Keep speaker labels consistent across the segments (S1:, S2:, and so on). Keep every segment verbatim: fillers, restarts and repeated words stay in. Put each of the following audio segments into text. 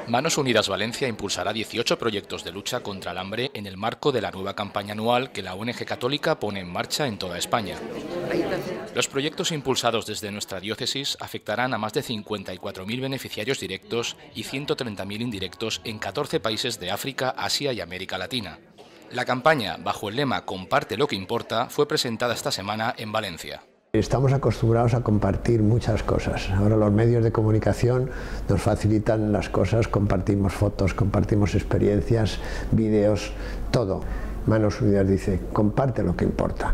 S1: Manos Unidas Valencia impulsará dieciocho proyectos de lucha contra el hambre en el marco de la nueva campaña anual que la O N G Católica pone en marcha en toda España. Los proyectos impulsados desde nuestra diócesis afectarán a más de cincuenta y cuatro mil beneficiarios directos y ciento treinta mil indirectos en catorce países de África, Asia y América Latina. La campaña, bajo el lema "Comparte lo que importa", fue presentada esta semana en Valencia.
S2: Estamos acostumbrados a compartir muchas cosas. Ahora los medios de comunicación nos facilitan las cosas, compartimos fotos, compartimos experiencias, vídeos, todo. Manos Unidas dice, comparte lo que importa.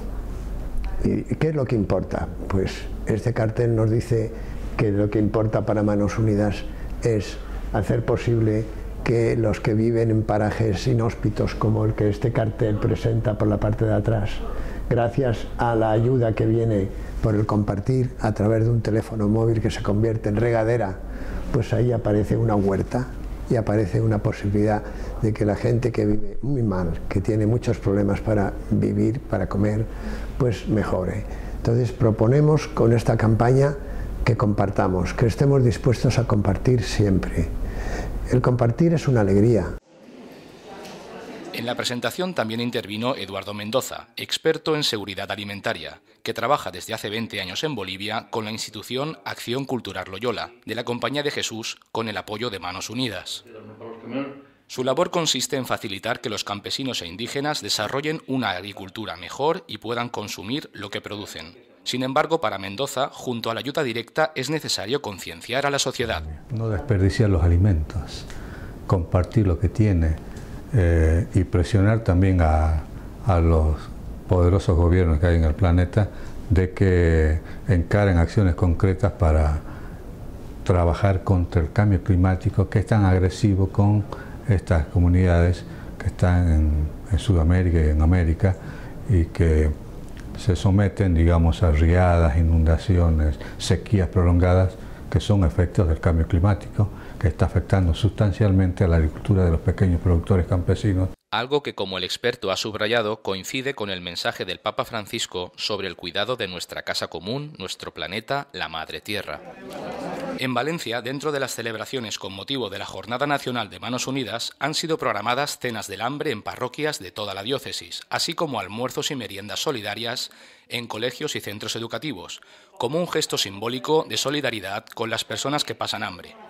S2: ¿Y qué es lo que importa? Pues este cartel nos dice que lo que importa para Manos Unidas es hacer posible que los que viven en parajes inhóspitos como el que este cartel presenta por la parte de atrás, gracias a la ayuda que viene por el compartir a través de un teléfono móvil que se convierte en regadera, pues ahí aparece una huerta y aparece una posibilidad de que la gente que vive muy mal, que tiene muchos problemas para vivir, para comer, pues mejore. Entonces proponemos con esta campaña que compartamos, que estemos dispuestos a compartir siempre. El compartir es una alegría.
S1: En la presentación también intervino Eduardo Mendoza, experto en seguridad alimentaria, que trabaja desde hace veinte años en Bolivia con la institución Acción Cultural Loyola, de la Compañía de Jesús, con el apoyo de Manos Unidas. Su labor consiste en facilitar que los campesinos e indígenas desarrollen una agricultura mejor y puedan consumir lo que producen. Sin embargo, para Mendoza, junto a la ayuda directa, es necesario concienciar a la sociedad.
S3: No desperdiciar los alimentos, compartir lo que tiene. Eh, y presionar también a, a los poderosos gobiernos que hay en el planeta de que encaren acciones concretas para trabajar contra el cambio climático que es tan agresivo con estas comunidades que están en, en Sudamérica y en América y que se someten, digamos, a riadas, inundaciones, sequías prolongadas que son efectos del cambio climático, que está afectando sustancialmente a la agricultura de los pequeños productores campesinos.
S1: Algo que, como el experto ha subrayado, coincide con el mensaje del Papa Francisco sobre el cuidado de nuestra casa común, nuestro planeta, la Madre Tierra. En Valencia, dentro de las celebraciones con motivo de la Jornada Nacional de Manos Unidas, han sido programadas cenas del hambre en parroquias de toda la diócesis, así como almuerzos y meriendas solidarias en colegios y centros educativos, como un gesto simbólico de solidaridad con las personas que pasan hambre.